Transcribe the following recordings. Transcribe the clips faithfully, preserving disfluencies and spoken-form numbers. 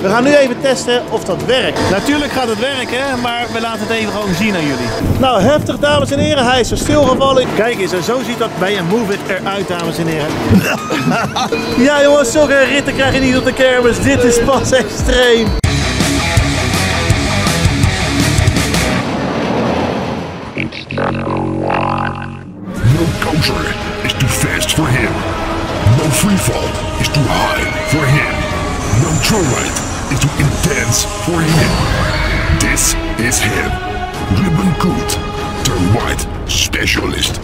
We gaan nu even testen of dat werkt. Natuurlijk gaat het werken, maar we laten het even gewoon zien aan jullie. Nou, heftig dames en heren, hij is er stilgevallen. Kijk eens, en zo ziet dat bij een Move It eruit, dames en heren. Ja jongens, zulke ritten krijg je niet op de kermis. Dit is pas extreem. No coaster is too fast for him. No freefall is too high for him. No throwride is too intense for him. This is him. Ruben Koet, the White Specialist.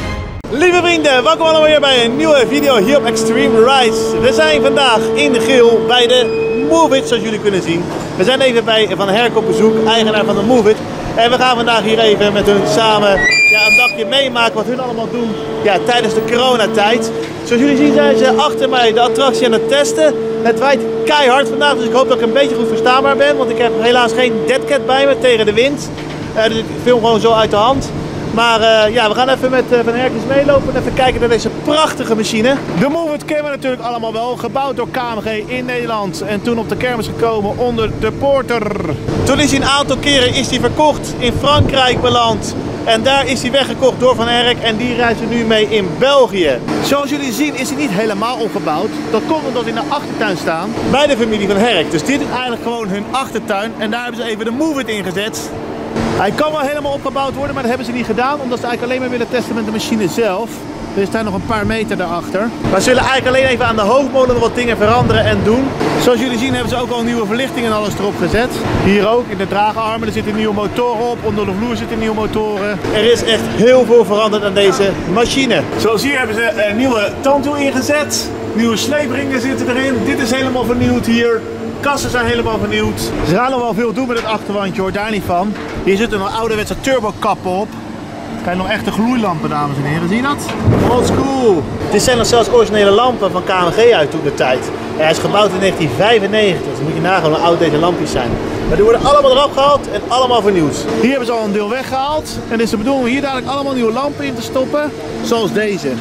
Lieve vrienden, welkom allemaal weer bij een nieuwe video hier op Extreme Rides. We zijn vandaag in de Geel bij de Move It, zoals jullie kunnen zien. We zijn even bij Van Herk op bezoek, eigenaar van de Move It. En we gaan vandaag hier even met hun samen ja, een dagje meemaken wat hun allemaal doen ja, tijdens de coronatijd. Zoals jullie zien zijn ze achter mij de attractie aan het testen. Het waait keihard vandaag, dus ik hoop dat ik een beetje goed verstaanbaar ben. Want ik heb helaas geen deadcat bij me tegen de wind. Uh, dus ik film gewoon zo uit de hand. Maar uh, ja, we gaan even met uh, Van Herkens meelopen en even kijken naar deze prachtige machine. De Move It kennen we natuurlijk allemaal wel. Gebouwd door K M G in Nederland en toen op de kermis gekomen onder de Porter. Toen is hij een aantal keren is hij verkocht in Frankrijk beland. En daar is hij weggekocht door Van Herk en die reizen nu mee in België. Zoals jullie zien is hij niet helemaal opgebouwd. Dat komt omdat we in de achtertuin staan bij de familie Van Herk. Dus dit is eigenlijk gewoon hun achtertuin en daar hebben ze even de Move It ingezet. Hij kan wel helemaal opgebouwd worden, maar dat hebben ze niet gedaan. Omdat ze eigenlijk alleen maar willen testen met de machine zelf. Er staan nog een paar meter daarachter. Maar ze willen eigenlijk alleen even aan de hoofdmolen wat dingen veranderen en doen. Zoals jullie zien hebben ze ook al nieuwe verlichting en alles erop gezet. Hier ook, in de draagarmen. Er zitten nieuwe motoren op. Onder de vloer zitten nieuwe motoren. Er is echt heel veel veranderd aan deze machine. Zoals hier hebben ze een nieuwe tandwiel ingezet. Nieuwe sleepringen zitten erin. Dit is helemaal vernieuwd hier. Kassen zijn helemaal vernieuwd. Ze gaan nog wel veel doen met het achterwandje hoor, daar niet van. Hier zitten nog ouderwetse turbokappen op. Kijk, nog echte gloeilampen dames en heren, zie je dat? Old school. Dit zijn nog zelfs originele lampen van K M G uit toen de tijd. En hij is gebouwd in negentien vijfennegentig, dus moet je nagaan hoe oud deze lampjes zijn. Maar die worden allemaal eraf gehaald en allemaal vernieuwd. Hier hebben ze al een deel weggehaald. En het is de bedoeling om hier dadelijk allemaal nieuwe lampen in te stoppen. Zoals deze.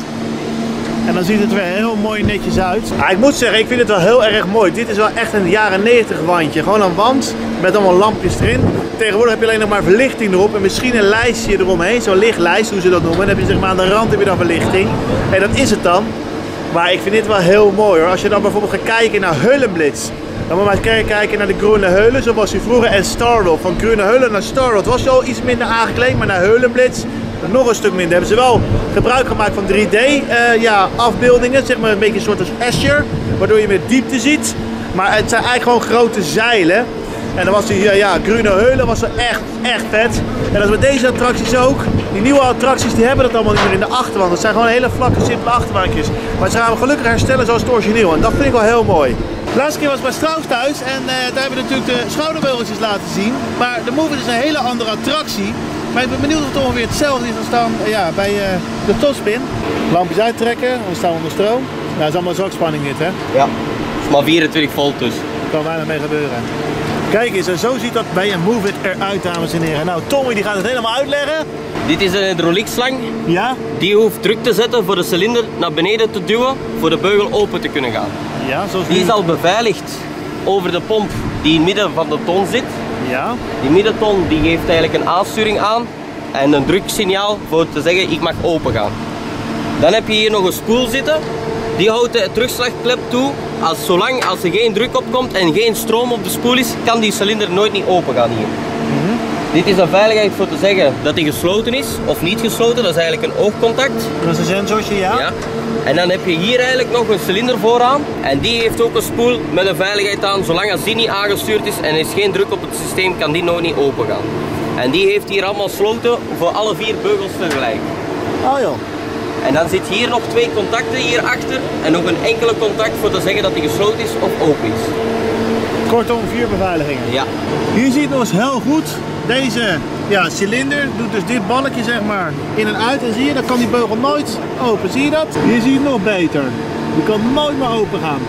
En dan ziet het er weer heel mooi netjes uit. Ah, ik moet zeggen, ik vind het wel heel erg mooi. Dit is wel echt een jaren negentig wandje. Gewoon een wand met allemaal lampjes erin. Tegenwoordig heb je alleen nog maar verlichting erop. En misschien een lijstje eromheen. Zo'n lichtlijst, hoe ze dat noemen. En dan heb je zeg maar aan de rand heb je dan verlichting. En dat is het dan. Maar ik vind dit wel heel mooi hoor. Als je dan bijvoorbeeld gaat kijken naar Heulenblitz. Dan moet je maar eens kijken naar de Groene Heulen. Zo was hij vroeger. En Stardoll. Van Groene Heulen naar Stardoll. Was je al iets minder aangekleed. Maar naar Heulenblitz nog een stuk minder. Hebben ze wel gebruik gemaakt van drie D uh, ja, afbeeldingen. Zeg maar een beetje een soort als Escher. Waardoor je meer diepte ziet. Maar het zijn eigenlijk gewoon grote zeilen. En dan was die ja, ja, Groene Heulen was er echt, echt vet. En dat is met deze attracties ook. Die nieuwe attracties die hebben dat allemaal niet meer in de achterwand. Dat zijn gewoon hele vlakke, simpele achterwandjes. Maar ze gaan hem gelukkig herstellen zoals het origineel. En dat vind ik wel heel mooi. De laatste keer was ik bij Strauss thuis en uh, daar hebben we natuurlijk de schouderbeugeltjes laten zien. Maar de Move It is een hele andere attractie. Maar ik ben benieuwd of het ongeveer hetzelfde is als dan uh, ja, bij uh, de Topspin. Lampjes uittrekken, we staan onder stroom. Nou, dat is allemaal zakspanning dit hè? Ja, het is maar vierentwintig volt dus. Er kan weinig mee gebeuren. Kijk eens, en zo ziet dat bij een Move It eruit dames en heren. Nou, Tommy die gaat het helemaal uitleggen. Dit is een hydrauliekslang. Ja? Die hoeft druk te zetten voor de cilinder naar beneden te duwen, voor de beugel open te kunnen gaan. Ja, zoals die nu. is al beveiligd over de pomp die in het midden van de ton zit. Ja. Die middenton die geeft eigenlijk een aansturing aan en een druksignaal voor te zeggen ik mag open gaan. Dan heb je hier nog een spoel zitten. Die houdt de terugslagklep toe. Als, zolang als er geen druk op komt en geen stroom op de spoel is, kan die cilinder nooit niet open gaan hier. Mm-hmm. Dit is een veiligheid voor te zeggen dat die gesloten is of niet gesloten. Dat is eigenlijk een oogcontact. Dat is een sensortje, ja. ja. En dan heb je hier eigenlijk nog een cilinder vooraan. En die heeft ook een spoel met een veiligheid aan. Zolang als die niet aangestuurd is en er is geen druk op het systeem, kan die nooit niet open gaan. En die heeft hier allemaal sloten voor alle vier beugels tegelijk. Oh joh. En dan zit hier nog twee contacten hierachter en nog een enkele contact voor te zeggen dat die gesloten is of open is. Kortom, vier beveiligingen. Ja. Hier zie je nog eens heel goed. Deze ja, cilinder doet dus dit balkje zeg maar in en uit. En zie je, dan kan die beugel nooit open. Zie je dat? Hier zie je het nog beter. Die kan nooit meer open gaan.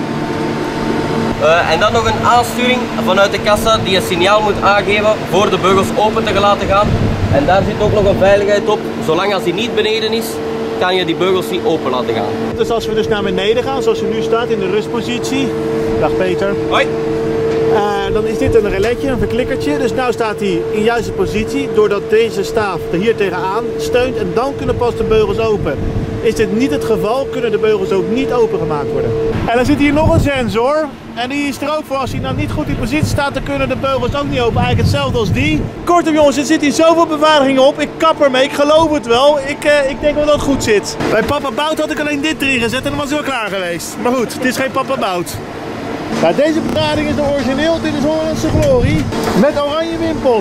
Uh, en dan nog een aansturing vanuit de kassa die een signaal moet aangeven voor de beugels open te laten gaan. En daar zit ook nog een veiligheid op. Zolang als die niet beneden is, kan je die beugels niet open laten gaan. Dus als we dus naar beneden gaan, zoals je nu staat in de rustpositie. Dag Peter. Hoi. Uh, dan is dit een reletje, een verklikkertje. Dus nu staat hij in juiste positie. Doordat deze staaf er hier tegenaan steunt. En dan kunnen pas de beugels open. Is dit niet het geval, kunnen de beugels ook niet opengemaakt worden. En dan zit hier nog een sensor. En die is er ook voor als hij nou niet goed in positie staat, dan kunnen de beugels ook niet open. Eigenlijk hetzelfde als die. Kortom jongens, er zit hier zoveel beveiliging op. Ik kap ermee, ik geloof het wel. Ik, uh, ik denk wel dat het goed zit. Bij Papa Bout had ik alleen dit erin gezet en dan was hij wel klaar geweest. Maar goed, het is geen Papa Bout. Nou, deze bedrading is de origineel, dit is Hollandse Glorie. Met oranje wimpels.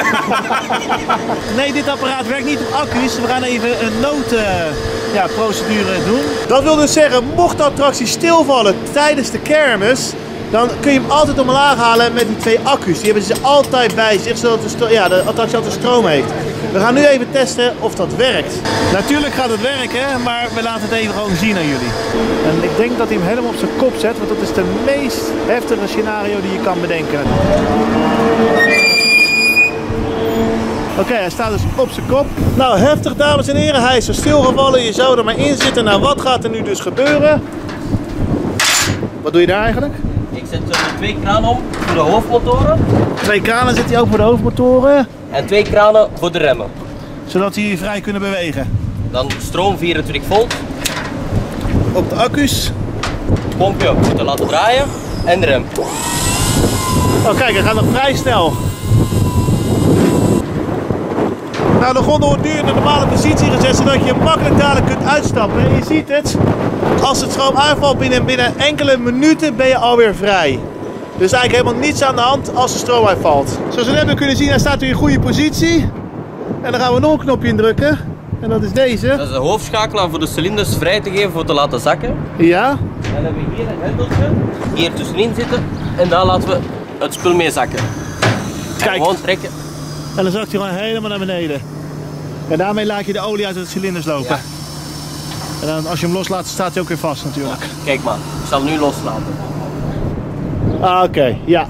Nee, dit apparaat werkt niet op accu's. We gaan even een noodprocedure uh, ja, doen. Dat wil dus zeggen, mocht de attractie stilvallen tijdens de kermis, dan kun je hem altijd omlaag halen met die twee accu's. Die hebben ze altijd bij zich, zodat de, ja, de attractie altijd stroom heeft. We gaan nu even testen of dat werkt. Natuurlijk gaat het werken, maar we laten het even gewoon zien aan jullie. En ik denk dat hij hem helemaal op zijn kop zet, want dat is de meest heftige scenario die je kan bedenken. Oké, okay, hij staat dus op zijn kop. Nou, heftig dames en heren, hij is er stilgevallen. Je zou er maar in zitten. Nou, wat gaat er nu dus gebeuren? Wat doe je daar eigenlijk? Ik zet er twee kranen om voor de hoofdmotoren. Twee kranen zet hij ook voor de hoofdmotoren. En twee kranen voor de remmen. Zodat die vrij kunnen bewegen. Dan stroom vierentwintig volt. Op de accu's. Pompje moeten laten draaien. En de rem. Oh kijk, hij gaat nog vrij snel. Nou, de gondel wordt nu in de normale positie gezet, zodat je makkelijk dadelijk kunt uitstappen. En je ziet het, als het stroom uitvalt binnen, binnen enkele minuten ben je alweer vrij. Dus eigenlijk helemaal niets aan de hand als de stroom uitvalt. Zoals we net hebben kunnen zien, hij staat nu in goede positie. En dan gaan we nog een knopje indrukken. En dat is deze. Dat is de hoofdschakelaar voor de cilinders vrij te geven voor te laten zakken. Ja. En dan hebben we hier een hendeltje, hier tussenin zitten. En daar laten we het spul mee zakken. Kijk. Gewoon trekken. En dan zakt hij gewoon helemaal naar beneden. En daarmee laat je de olie uit de cilinders lopen. Ja. En dan als je hem loslaat, staat hij ook weer vast natuurlijk. Ja. Kijk maar, ik zal hem nu loslaten. Ah, oké, okay. Ja.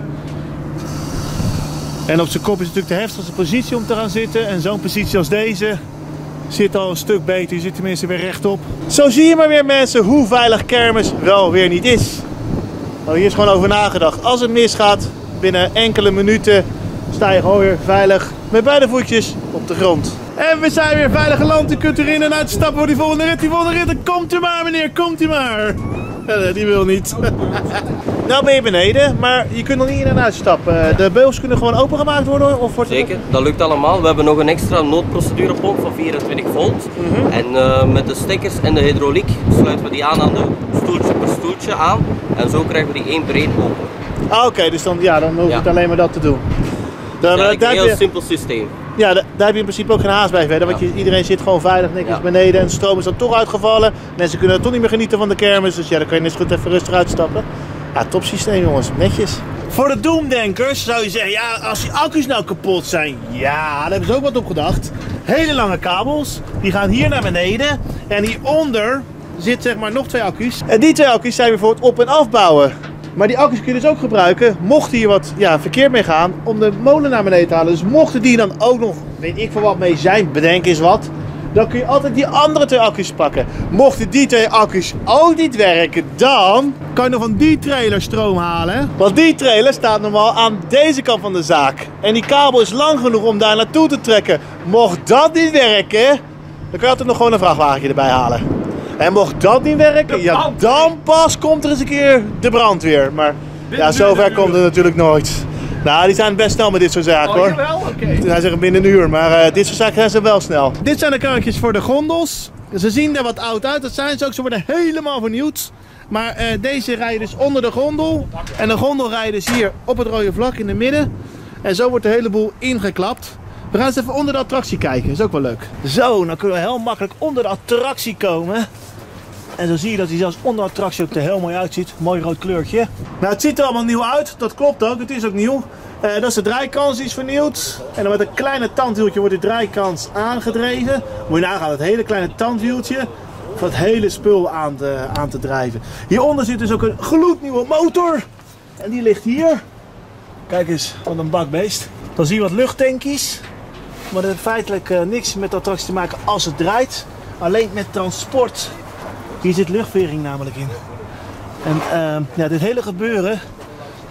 En op zijn kop is natuurlijk de heftigste positie om te gaan zitten. En zo'n positie als deze zit al een stuk beter. Je zit tenminste weer rechtop. Zo zie je maar weer mensen hoe veilig kermis wel weer niet is. Nou, hier is gewoon over nagedacht. Als het misgaat, binnen enkele minuten sta je gewoon weer veilig met beide voetjes op de grond. En we zijn weer veilig geland. U kunt erin en uitstappen voor die volgende rit. Die volgende rit, komt u maar meneer, komt u maar. Ja, die wil niet. Nou ben je beneden, maar je kunt nog niet in en uitstappen. De beugels kunnen gewoon opengemaakt worden? Of wordt Zeker, dat lukt allemaal. We hebben nog een extra noodprocedurepomp van vierentwintig volt. Mm-hmm. En uh, met de stekkers en de hydrauliek sluiten we die aan aan de stoeltje per stoeltje aan. En zo krijgen we die één per één open. Ah, oké, okay, dus dan, ja, dan hoef je ja. alleen maar dat te doen. Dat is eigenlijk een heel je... simpel systeem. Ja, daar heb je in principe ook geen haast bij verder, want ja. je, iedereen zit gewoon veilig netjes ja. beneden en de stroom is dan toch uitgevallen. Mensen kunnen toch niet meer genieten van de kermis, dus ja, dan kan je net zo goed even rustig uitstappen. Ja, top systeem jongens, netjes. Voor de doemdenkers zou je zeggen, ja, als die accu's nou kapot zijn, ja, daar hebben ze ook wat op gedacht. Hele lange kabels, die gaan hier naar beneden en hieronder zit zeg maar nog twee accu's. En die twee accu's zijn bijvoorbeeld op- en afbouwen. Maar die accu's kun je dus ook gebruiken, mocht hier wat ja, verkeerd mee gaan, om de molen naar beneden te halen. Dus mochten die dan ook nog, weet ik veel wat mee zijn, bedenk eens wat, dan kun je altijd die andere twee accu's pakken. Mochten die twee accu's ook niet werken, dan kan je nog van die trailer stroom halen. Want die trailer staat normaal aan deze kant van de zaak. En die kabel is lang genoeg om daar naartoe te trekken. Mocht dat niet werken, dan kan je altijd nog gewoon een vrachtwagentje erbij halen. En mocht dat niet werken, ja, dan pas komt er eens een keer de brandweer. Maar ja, zover komt het natuurlijk nooit. Nou, die zijn best snel met dit soort zaken hoor. Oh, jawel? Okay. Hij zegt binnen een uur, maar uh, dit soort zaken zijn ze wel snel. Dit zijn de karretjes voor de gondels. Ze zien er wat oud uit, dat zijn ze ook. Ze worden helemaal vernieuwd. Maar uh, deze rijden dus onder de gondel. En de gondel rijden dus hier op het rode vlak in het midden. En zo wordt de hele boel ingeklapt. We gaan eens even onder de attractie kijken, dat is ook wel leuk. Zo, dan kunnen we heel makkelijk onder de attractie komen. En zo zie je dat hij zelfs onder de attractie ook er heel mooi uitziet. Mooi rood kleurtje. Nou, het ziet er allemaal nieuw uit, dat klopt ook, het is ook nieuw. Uh, dat is de draaikans, die is vernieuwd. En dan met een kleine tandwieltje wordt de draaikans aangedreven. Moet je nagaan, het hele kleine tandwieltje voor het hele spul aan te, aan te drijven. Hieronder zit dus ook een gloednieuwe motor. En die ligt hier. Kijk eens, wat een bakbeest. Dan zie je wat luchttankjes. Maar dat heeft feitelijk uh, niks met de attractie te maken als het draait. Alleen met transport. Hier zit luchtvering namelijk in. En uh, ja, dit hele gebeuren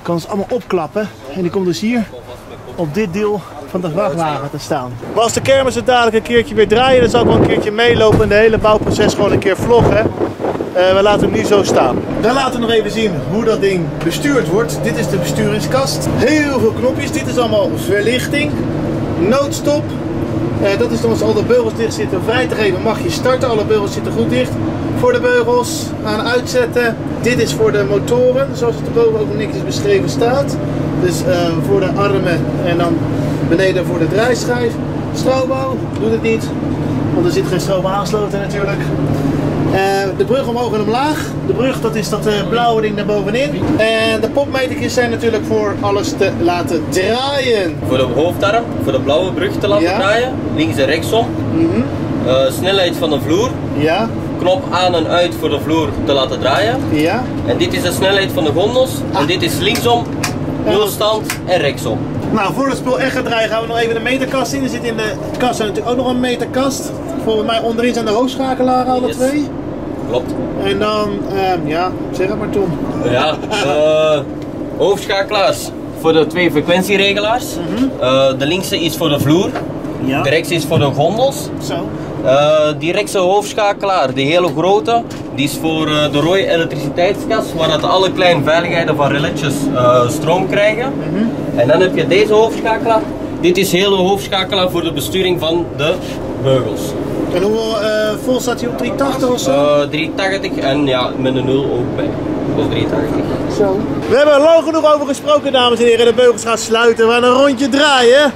kan ze allemaal opklappen. En die komt dus hier op dit deel van de vrachtwagen te staan. Maar als de kermis het dadelijk een keertje weer draaien, dan zal ik wel een keertje meelopen en de hele bouwproces gewoon een keer vloggen. Uh, we laten hem nu zo staan. Dan laten we nog even zien hoe dat ding bestuurd wordt. Dit is de besturingskast. Heel veel knopjes. Dit is allemaal verlichting. Noodstop. Uh, dat is dan als al de beugels dicht zitten. Vrij te geven mag je starten. Alle beugels zitten goed dicht. Voor de beugels aan uitzetten. Dit is voor de motoren. Zoals het erboven ook netjes beschreven staat. Dus uh, voor de armen en dan beneden voor de draaischijf. Strobouw doet het niet. Want er zit geen stroom aangesloten natuurlijk. Uh, de brug omhoog en omlaag. De brug, dat is dat uh, blauwe ding daar bovenin. En de popmetertjes zijn natuurlijk voor alles te laten draaien. Voor de hoofdarm, voor de blauwe brug te laten ja. draaien. Links en rechtsom. Mm-hmm. uh, snelheid van de vloer. Ja. Knop aan en uit voor de vloer te laten draaien. Ja. En dit is de snelheid van de gondels. Ah. En dit is linksom, nulstand en rechtsom. Nou, voor het spul echt gaat draaien gaan we nog even de meterkast in. Er zit in de kast natuurlijk ook nog een meterkast. Volgens mij onderin zijn de hoofdschakelaars alle yes. twee. Klopt. En dan, uh, ja, zeg het maar Tom. Ja, uh, hoofdschakelaars voor de twee frequentieregelaars. Mm-hmm. uh, de linkse is voor de vloer. Ja. De rechtse is voor de gondels. Zo. Uh, die rechtse hoofdschakelaar, die hele grote, die is voor uh, de rode elektriciteitskast, waar dat alle kleine veiligheden van reletjes uh, stroom krijgen. Mm-hmm. En dan heb je deze hoofdschakelaar. Dit is hele hoofdschakelaar voor de besturing van de beugels. En hoeveel uh, vol staat hij op driehonderdtachtig of zo? Uh, driehonderdtachtig en ja, met een nul ook bij. Dat is driehonderdtachtig. Zo. We hebben er lang genoeg over gesproken, dames en heren. De beugels gaan sluiten. We gaan een rondje draaien.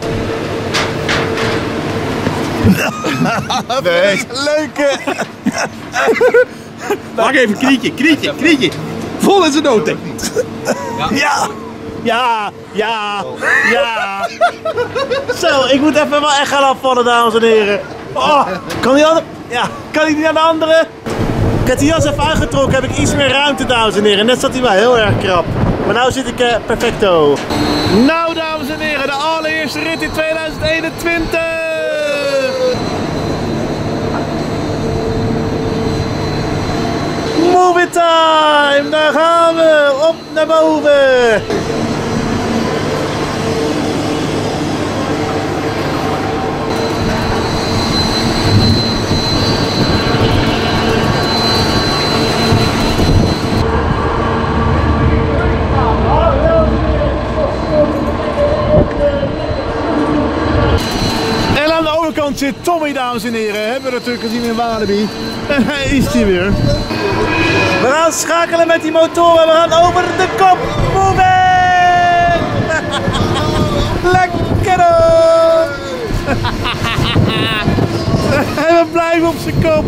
Nee. Leuke. Wacht even, krietje, krietje, krietje. Vol in zijn nood. Ja. Ja. Ja, ja, ja. Zo, ik moet even wel echt gaan afvallen, dames en heren. Oh, kan die andere? Ja, kan ik niet aan de andere? Ik heb die jas even aangetrokken, heb ik iets meer ruimte, dames en heren. Net zat hij wel heel erg krap. Maar nu zit ik uh, perfecto. Nou, dames en heren, de allereerste rit in tweeduizend eenentwintig. Move it time! Daar gaan we! Op naar boven! En aan de overkant zit Tommy, dames en heren. Hebben we natuurlijk gezien in Walibi. En hij is hier weer. We gaan schakelen met die motoren, we gaan over de kop. Move it! Lekker hoor! En we blijven op zijn kop.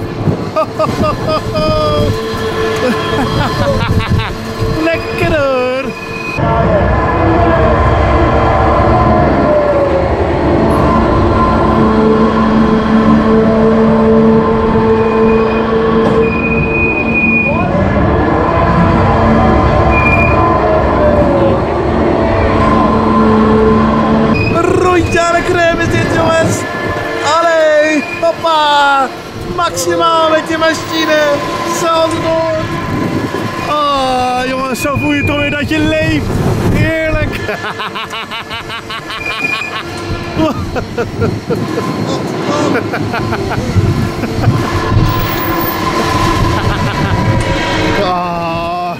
Lekker hoor! Maximaal met je machine, zelfs door. Oh jongens, zo voel je toch weer dat je leeft. Heerlijk. Oh.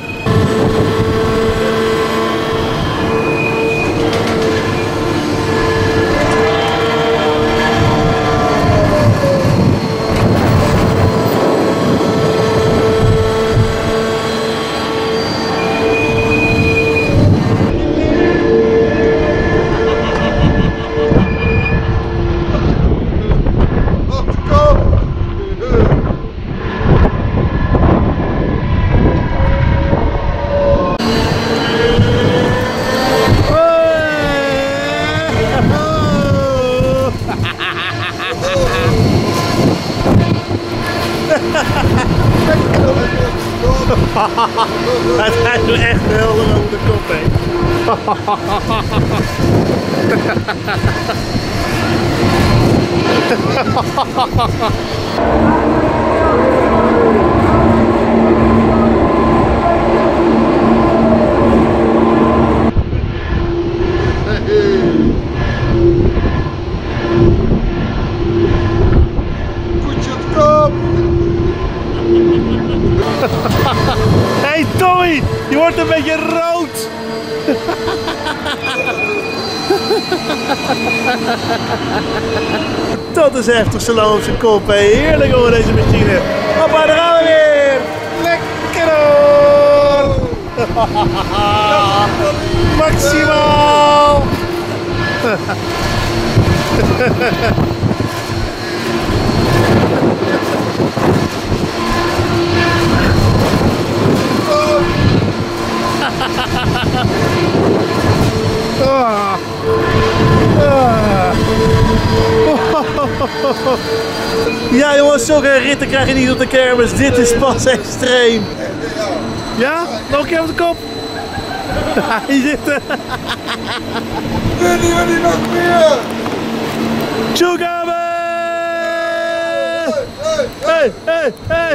Het gaat nu echt helder over de kop heen. Dat is heftig, zo lang op zijn kop. Hè. Heerlijk hoor, deze machine. Hoppa, daar gaan we weer. Lekker hoor. Maximaal. Ah. Ah. Ja jongens, zulke ritten krijg je niet op de kermis. Dit is pas extreem. Ja? Nog een keer op de kop. Hier zitten. Willen jullie nog meer? Toegabe! Hey, hey, hey!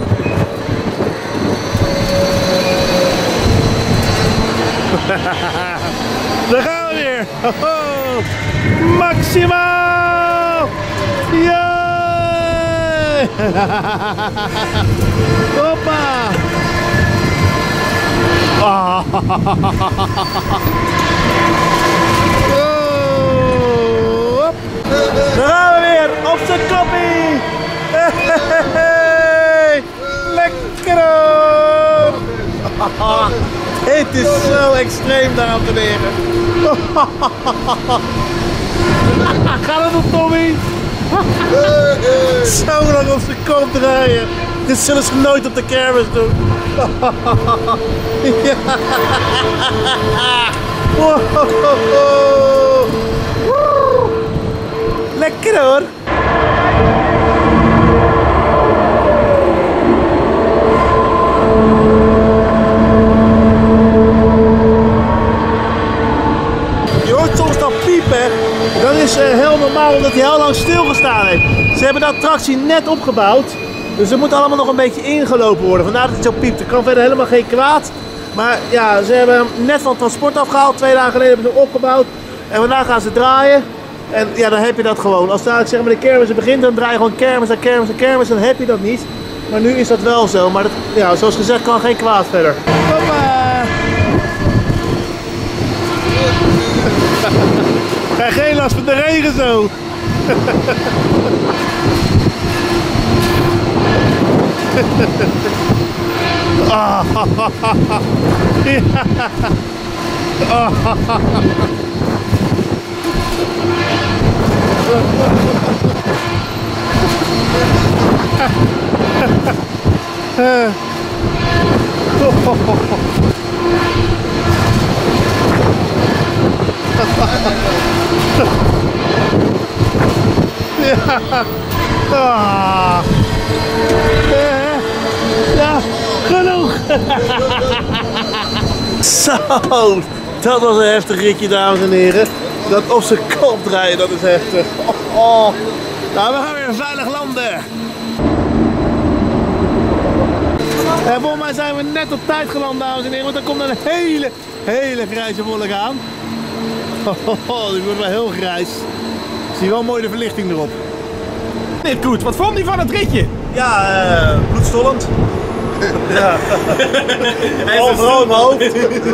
Daar gaan we weer! Hoho. Maximaal! Yay! Hoppa! Ah. Oh. Daar gaan we weer! Op zijn koppie! Hey. Lekker hoor! Het is zo extreem daar op te leren. Gaat het op Tommy? Zo lang op zijn kop draaien. Dit zullen ze nooit op de kermis doen. Ja. Lekker hoor. Dat is uh, heel normaal omdat hij heel lang stilgestaan heeft. Ze hebben dat tractie net opgebouwd. Dus er moet allemaal nog een beetje ingelopen worden. Vandaar dat het zo piept. Er kan verder helemaal geen kwaad. Maar ja, ze hebben hem net van het transport afgehaald. Twee dagen geleden hebben ze hem opgebouwd. En vandaag gaan ze draaien. En ja, dan heb je dat gewoon. Als dadelijk zeg maar de kermis begint, dan draai je gewoon kermis en kermis en kermis. Dan heb je dat niet. Maar nu is dat wel zo. Maar dat, ja, zoals gezegd kan geen kwaad verder. Hoppa! Krijg geen last van de regen zo. Ah. Ja. Ah. Ja. Ah. Ja, genoeg. Zo, dat was een heftig ritje, dames en heren. Dat op zijn kop draaien, dat is heftig. Oh, oh. Nou, we gaan weer veilig landen. En volgens mij zijn we net op tijd geland, dames en heren, want dan komt er een hele, hele grijze wolk aan. Oh, oh, oh, die wordt wel heel grijs. Zie je wel mooi de verlichting erop. Dit goed, wat vond je van het ritje? Ja, uh, bloedstollend. Ja. Overal in mijn hoofd.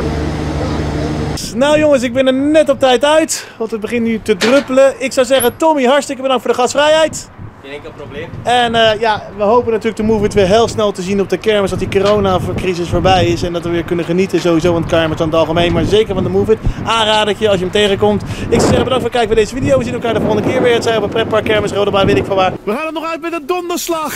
Nou jongens, ik ben er net op tijd uit, want het begint nu te druppelen. Ik zou zeggen, Tommy, hartstikke bedankt voor de gastvrijheid. Geen enkel probleem. En uh, ja, we hopen natuurlijk de Move It weer heel snel te zien op de kermis, dat die coronacrisis voorbij is en dat we weer kunnen genieten sowieso van het kermis aan het algemeen, maar zeker van de Move It. Aanradertje als je hem tegenkomt. Ik zou zeggen, bedankt voor het kijken bij deze video. We zien elkaar de volgende keer weer. Het zijn op een pretpark, kermis, Rodebaan, weet ik van waar. We gaan het nog uit met een donderslag.